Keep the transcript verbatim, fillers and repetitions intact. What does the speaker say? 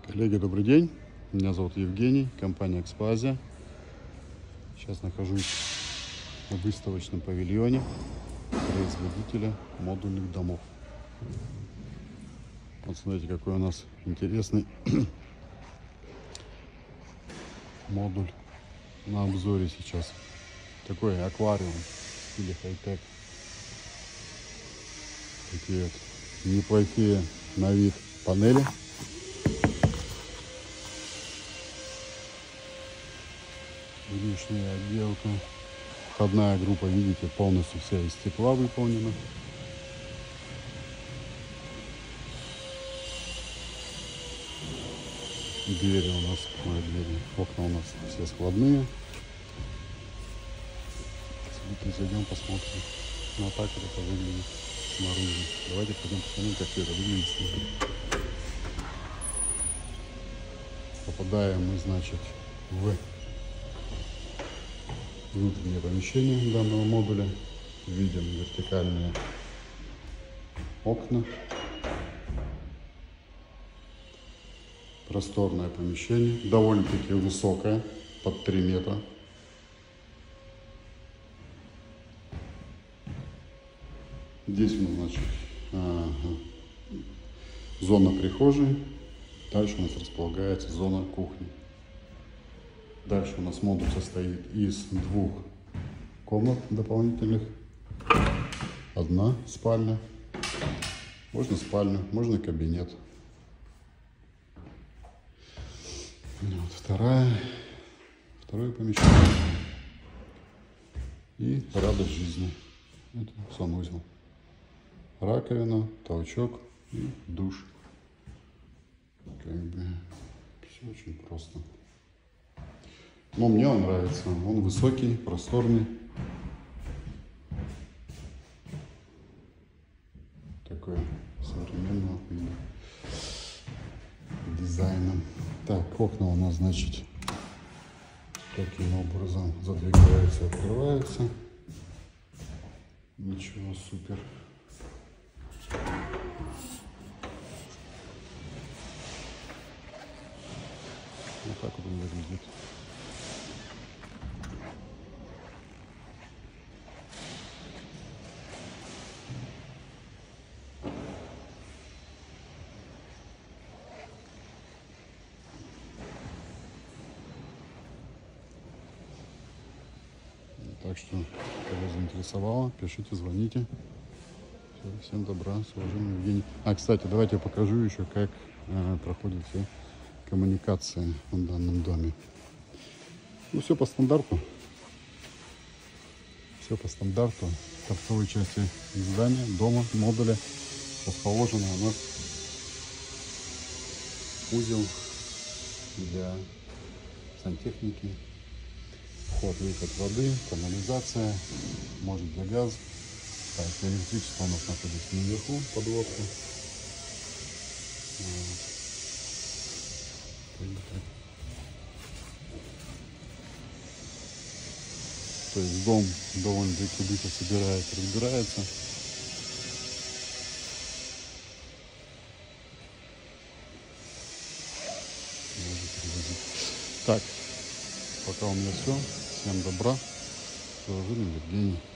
Коллеги, добрый день. Меня зовут Евгений, компания Экспоазия. Сейчас нахожусь в выставочном павильоне производителя модульных домов. Вот смотрите, какой у нас интересный модуль на обзоре сейчас. Такой аквариум в стиле хай-тек. Такие вот неплохие на вид панели. Внешняя отделка. Входная группа, видите, полностью вся из стекла выполнена. Двери у нас, ой, двери, окна у нас все складные. Смотрите, зайдем, посмотрим. Ну, вот так вот это выглядит снаружи. Давайте пойдем посмотрим, как это выглядит снаружи. Попадаем мы, значит, в внутреннее помещение данного модуля. Видим вертикальные окна. Просторное помещение, довольно-таки высокое, под три метра. Здесь у нас, значит, ага, зона прихожей. Дальше у нас располагается зона кухни. Дальше у нас модуль состоит из двух комнат дополнительных. Одна спальня. Можно спальню, можно кабинет. Вот, вторая, второе помещение. И радость жизни. Это санузел. Раковина, толчок и душ. Как бы все очень просто. Но мне он нравится. Он высокий, просторный. Такой современного вида дизайна. Так, окна у нас, значит, таким образом задвигаются, открываются. Ничего, супер. Вот так вот он выглядит. Так что, кого заинтересовало, пишите, звоните. Все, всем добра, с уважением, Евгений. А, кстати, давайте я покажу еще, как э, проходят все коммуникации в данном доме. Ну, все по стандарту. Все по стандарту. В торцовой части здания, дома, модуля расположено у нас узел для сантехники. Вход, выход воды, канализация, может для газа. Так, электричество у нас находится наверху, подводка. Вот. То есть дом довольно-таки быстро собирается, разбирается. Так, пока у меня все. Всем добра. С уважением, Евгений.